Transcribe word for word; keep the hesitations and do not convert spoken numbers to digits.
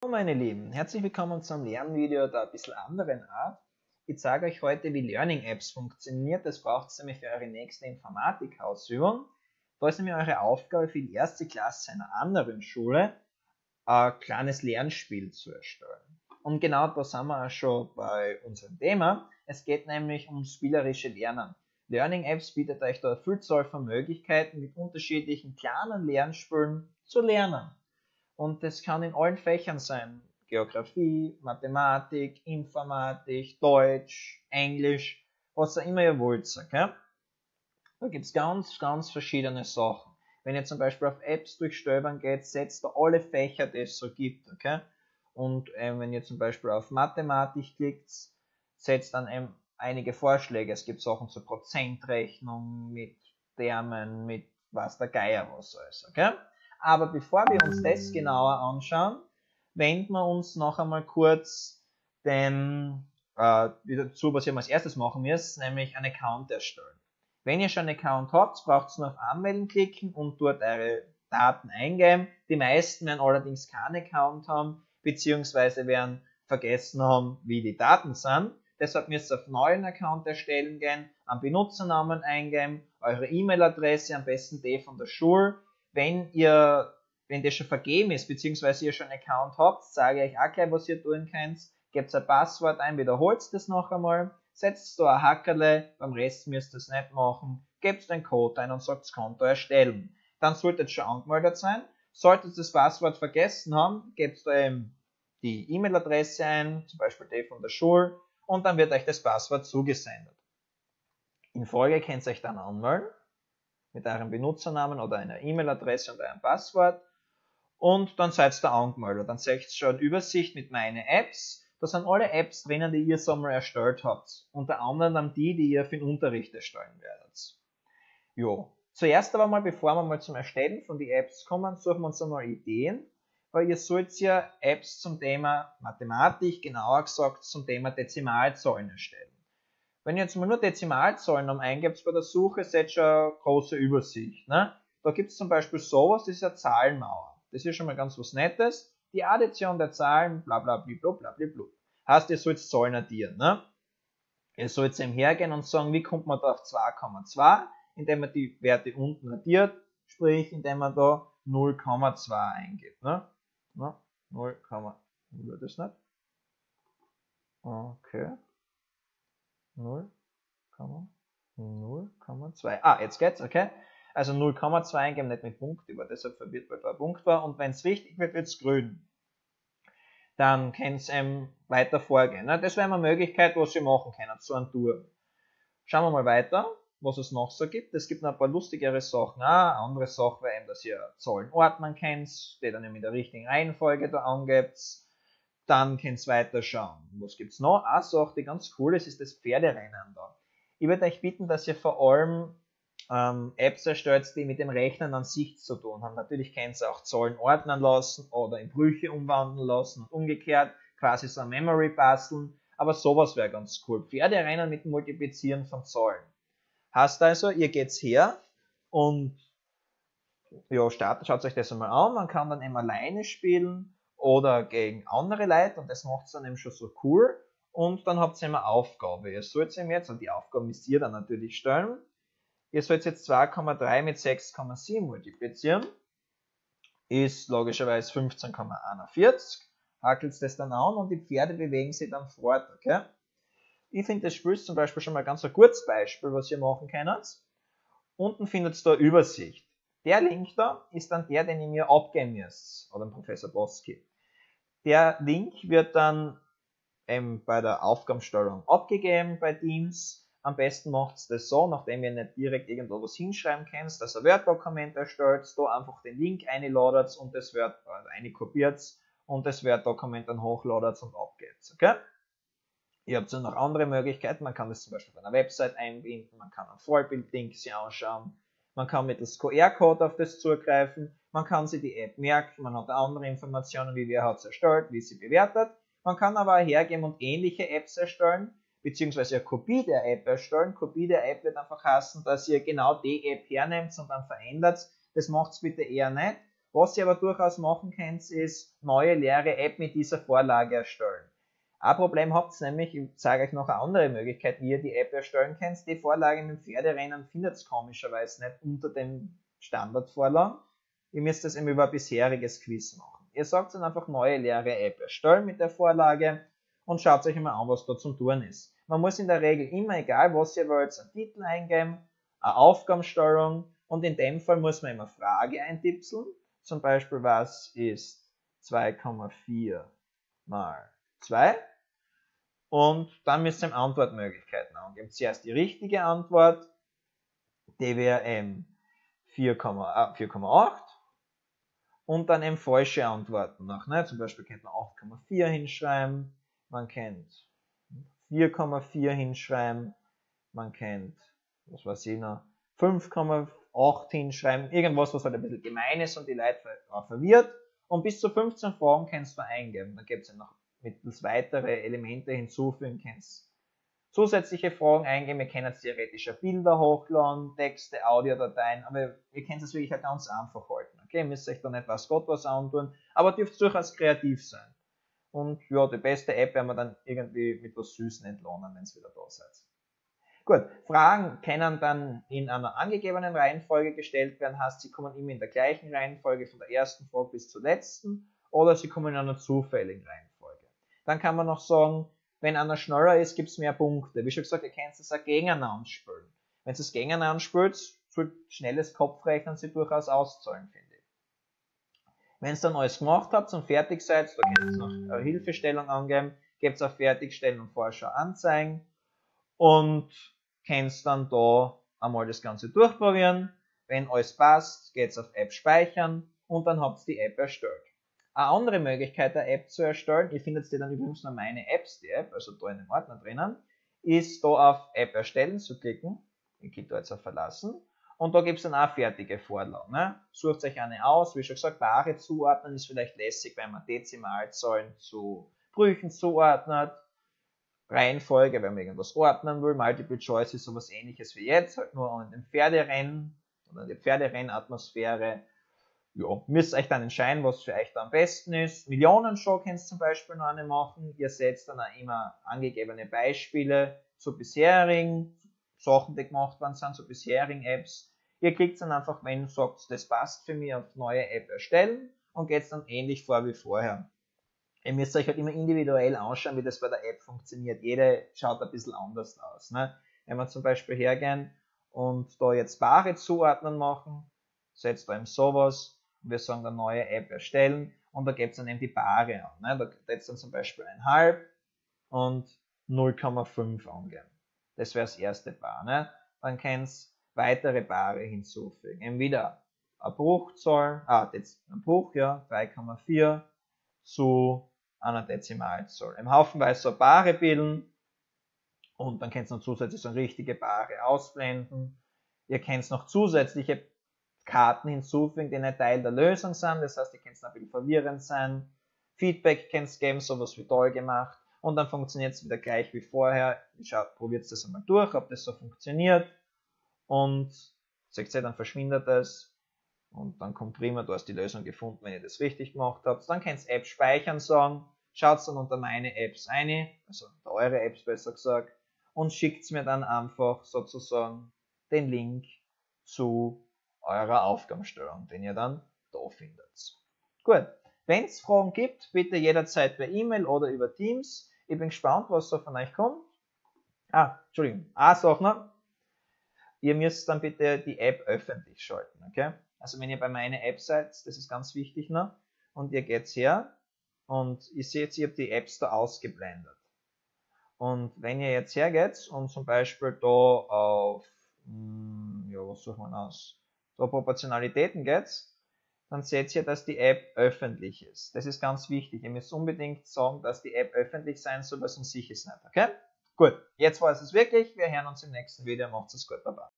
Hallo meine Lieben, herzlich willkommen zum Lernvideo der ein bisschen anderen Art. Ich zeige euch heute, wie Learning Apps funktioniert. Das braucht ihr nämlich für eure nächste Informatikausübung. Da ist nämlich eure Aufgabe für die erste Klasse einer anderen Schule, ein kleines Lernspiel zu erstellen. Und genau da sind wir auch schon bei unserem Thema. Es geht nämlich um spielerische Lernen. Learning Apps bietet euch da eine Vielzahl von Möglichkeiten, mit unterschiedlichen kleinen Lernspielen zu lernen. Und das kann in allen Fächern sein. Geografie, Mathematik, Informatik, Deutsch, Englisch, was auch immer ihr wollt. Okay? Da gibt es ganz, ganz verschiedene Sachen. Wenn ihr zum Beispiel auf Apps durchstöbern geht, setzt da alle Fächer, die es so gibt. Okay? Und ähm, wenn ihr zum Beispiel auf Mathematik klickt, setzt dann eben einige Vorschläge. Es gibt Sachen zur Prozentrechnung, mit Termen, mit was der Geier was alles. Okay? Aber bevor wir uns das genauer anschauen, wenden wir uns noch einmal kurz dem, äh, dazu, was ihr als erstes machen müsst, nämlich einen Account erstellen. Wenn ihr schon einen Account habt, braucht ihr nur auf Anmelden klicken und dort eure Daten eingeben. Die meisten werden allerdings keinen Account haben, beziehungsweise werden vergessen haben, wie die Daten sind. Deshalb müsst ihr auf neuen Account erstellen gehen, einen Benutzernamen eingeben, eure E-Mail-Adresse, am besten die von der Schule. Wenn ihr, wenn das schon vergeben ist, beziehungsweise ihr schon einen Account habt, sage ich euch auch gleich, was ihr tun könnt. Gebt ein Passwort ein, wiederholt das noch einmal, setzt da ein Hackerle, beim Rest müsst ihr es nicht machen, gebt den Code ein und sagt das Konto erstellen. Dann solltet ihr schon angemeldet sein. Solltet ihr das Passwort vergessen haben, gebt da eben die E-Mail-Adresse ein, zum Beispiel die von der Schule, und dann wird euch das Passwort zugesendet. In Folge könnt ihr euch dann anmelden mit eurem Benutzernamen oder einer E-Mail-Adresse und eurem Passwort, und dann seid ihr angemeldet. Dann seht ihr schon eine Übersicht mit meine Apps. Da sind alle Apps drinnen, die ihr so mal erstellt habt. Unter anderem dann die, die ihr für den Unterricht erstellen werdet. Jo. Zuerst aber mal, bevor wir mal zum Erstellen von den Apps kommen, suchen wir uns einmal Ideen, weil ihr sollt ja Apps zum Thema Mathematik, genauer gesagt zum Thema Dezimalzahlen erstellen. Wenn ihr jetzt mal nur Dezimalzahlen eingebt bei der Suche, seht ihr schon eine große Übersicht. Ne? Da gibt es zum Beispiel sowas, das ist eine Zahlenmauer. Das ist schon mal ganz was Nettes. Die Addition der Zahlen, bla bla bla bla bla bla. Heißt, ihr sollt Zahlen addieren. Ne? Ihr sollt eben hergehen und sagen, wie kommt man da auf zwei Komma zwei, indem man die Werte unten addiert, sprich, indem man da null Komma zwei eingibt. Ne? Ne? null Komma zwei, wird das nicht? Okay. null Komma zwei. Ah, jetzt geht's, okay. Also null Komma zwei eingeben, nicht mit Punkt, über deshalb verwirrt, weil da ein Punkt war. Und wenn es richtig wird, wird es grün. Dann könnt ihr ähm, weiter vorgehen. Das wäre eine Möglichkeit, was ihr machen könnt, so ein Tour. Schauen wir mal weiter, was es noch so gibt. Es gibt noch ein paar lustigere Sachen. Eine andere Sache wäre eben, dass ihr Zahlen ordnen könnt, die dann in der richtigen Reihenfolge da angebt. Dann könnt ihr weiter schauen. Was gibt's noch? Eine Sache, die ganz cool ist, ist das Pferderennen da. Ich würde euch bitten, dass ihr vor allem ähm, Apps erstellt, die mit dem Rechnen an sich zu tun haben. Natürlich könnt ihr auch Zahlen ordnen lassen oder in Brüche umwandeln lassen und umgekehrt, quasi so ein Memory basteln. Aber sowas wäre ganz cool. Pferderennen mit dem Multiplizieren von Zahlen. Heißt also, ihr geht's her und ja, startet, schaut euch das einmal an. Man kann dann eben alleine spielen oder gegen andere Leute, und das macht es dann eben schon so cool. Und dann habt ihr immer Aufgabe. Ihr sollt eben jetzt, und die Aufgabe müsst ihr dann natürlich stellen, ihr sollt jetzt zwei Komma drei mit sechs Komma sieben multiplizieren. Ist logischerweise fünfzehn Komma einundvierzig. Hackelt das dann an und die Pferde bewegen sich dann fort. Okay? Ich finde, das Spiel ist zum Beispiel schon mal ganz ein gutes Beispiel, was ihr machen könnt. Unten findet ihr da Übersicht. Der Link da ist dann der, den ihr mir abgeben müsst, oder Professor Boski. Der Link wird dann ähm, bei der Aufgabenstellung abgegeben bei Teams. Am besten macht es das so, nachdem ihr nicht direkt irgendwo was hinschreiben könnt, dass ihr ein Word-Dokument erstellt, da einfach den Link einladet und das Word also einkopiert und das Word-Dokument dann hochladet und abgebt. Okay? Ihr habt dann noch andere Möglichkeiten, man kann das zum Beispiel bei einer Website einbinden, man kann einen Vollbild-Link sich anschauen, man kann mittels Q R-Code auf das zugreifen, man kann sich die App merken, man hat andere Informationen, wie wer hat es erstellt, wie sie bewertet. Man kann aber auch hergehen und ähnliche Apps erstellen, beziehungsweise eine Kopie der App erstellen. Kopie der App wird einfach heißen, dass ihr genau die App hernehmt und dann verändert. Das macht's bitte eher nicht. Was ihr aber durchaus machen könnt, ist neue leere App mit dieser Vorlage erstellen. Ein Problem habt ihr nämlich, ich zeige euch noch eine andere Möglichkeit, wie ihr die App erstellen könnt. Die Vorlage mit dem Pferderennen findet ihr komischerweise nicht unter den Standardvorlagen. Ihr müsst das eben über ein bisheriges Quiz machen. Ihr sagt dann einfach neue leere App erstellen mit der Vorlage und schaut euch mal an, was da zum Tun ist. Man muss in der Regel immer, egal was ihr wollt, einen Titel eingeben, eine Aufgabenstellung und in dem Fall muss man immer eine Frage eintipseln. Zum Beispiel, was ist zwei Komma vier mal zwei? Und dann müsst ihr Antwortmöglichkeiten angeben. Zuerst die richtige Antwort, die wäre eben vier Komma acht und dann eben falsche Antworten noch. Ne? Zum Beispiel könnte man acht Komma vier hinschreiben, man könnte vier Komma vier hinschreiben, man könnte, was weiß ich noch, fünf Komma acht hinschreiben, irgendwas, was halt ein bisschen gemein ist und die Leute auch verwirrt. Und bis zu fünfzehn Fragen kannst du eingeben. Dann gibt es ja noch mittels weitere Elemente hinzufügen kannst. Zusätzliche Fragen eingeben, ihr könnt theoretisch Bilder hochladen, Texte, Audiodateien, aber ihr könnt es wirklich halt ganz einfach halten. Okay, ihr müsst euch da nicht was Gott was antun, aber dürft durchaus kreativ sein. Und ja, die beste App werden wir dann irgendwie mit was Süßen entlohnen, wenn es wieder da seid. Gut, Fragen können dann in einer angegebenen Reihenfolge gestellt werden, heißt, sie kommen immer in der gleichen Reihenfolge von der ersten Frage bis zur letzten, oder sie kommen in einer zufälligen Reihenfolge. Dann kann man noch sagen, wenn einer schneller ist, gibt es mehr Punkte. Wie schon gesagt, ihr könnt es auch gegeneinander spielen. Wenn es das gegeneinander spielt, soll schnelles Kopfrechnen sich durchaus auszahlen, finde ich. Wenn ihr dann alles gemacht habt und fertig seid, da könnt ihr noch eine Hilfestellung angeben, gebt es auf Fertigstellen und Vorschau anzeigen und könnt dann da einmal das Ganze durchprobieren. Wenn alles passt, geht es auf App speichern und dann habt ihr die App erstellt. Eine andere Möglichkeit, eine App zu erstellen, ihr findet die dann übrigens nur meine Apps, die App, also da in dem Ordner drinnen, ist da auf App erstellen zu klicken. Ich klicke da jetzt auf Verlassen. Und da gibt es dann auch fertige Vorlagen. Ne? Sucht euch eine aus, wie schon gesagt, Paare zuordnen ist vielleicht lässig, wenn man Dezimalzahlen zu Brüchen zuordnet. Reihenfolge, wenn man irgendwas ordnen will. Multiple Choice ist sowas ähnliches wie jetzt, halt nur an dem Pferderennen oder die Pferderennatmosphäre. Ja, müsst euch dann entscheiden, was für euch da am besten ist. Millionenshow könnt ihr zum Beispiel noch eine machen. Ihr setzt dann auch immer angegebene Beispiele zu bisherigen Sachen, die gemacht worden sind, zu bisherigen Apps. Ihr klickt dann einfach, wenn ihr sagt, das passt für mich, auf neue App erstellen und geht dann ähnlich vor wie vorher. Ihr müsst euch halt immer individuell anschauen, wie das bei der App funktioniert. Jede schaut ein bisschen anders aus. Ne? Wenn wir zum Beispiel hergehen und da jetzt Paare zuordnen machen, setzt da eben sowas. Wir sagen dann neue App erstellen und da gibt es dann eben die Paare an. Ne? Da setzt dann zum Beispiel ein halb und null Komma fünf angeben. Das wäre das erste Paar. Ne? Dann könnt ihr weitere Paare hinzufügen. Eben wieder eine Bruchzahl, ah, jetzt ein Bruch, ja, drei Komma vier zu einer Dezimalzahl. Im haufenweise so Paare bilden und dann könnt ihr noch zusätzlich so richtige Paare ausblenden. Ihr könnt noch zusätzliche Karten hinzufügen, die nicht Teil der Lösung sind, das heißt, ihr könnt ein bisschen verwirrend sein. Feedback könnt ihr geben, sowas wie toll gemacht und dann funktioniert es wieder gleich wie vorher. Schaut, probiert das einmal durch, ob das so funktioniert und seht ihr, dann verschwindet es und dann kommt prima, du hast die Lösung gefunden, wenn ihr das richtig gemacht habt. Dann könnt ihr App speichern sagen, schaut dann unter meine Apps ein, also unter eure Apps besser gesagt, und schickt mir dann einfach sozusagen den Link zu eurer Aufgabenstellung, den ihr dann da findet. Gut, wenn es Fragen gibt, bitte jederzeit per E-Mail oder über Teams. Ich bin gespannt, was so von euch kommt. Ah, Entschuldigung, eine Sache noch. Ihr müsst dann bitte die App öffentlich schalten, okay? Also wenn ihr bei meiner App seid, das ist ganz wichtig noch, und ihr geht her und ihr seht, ich habe die Apps da ausgeblendet. Und wenn ihr jetzt hergeht und zum Beispiel da auf, ja, was sucht man aus? Da Proportionalitäten geht, dann seht ihr, dass die App öffentlich ist. Das ist ganz wichtig. Ihr müsst unbedingt sagen, dass die App öffentlich sein soll, weil sonst sicher ist nicht, okay? Gut, jetzt war es wirklich. Wir hören uns im nächsten Video. Macht's es gut, baba.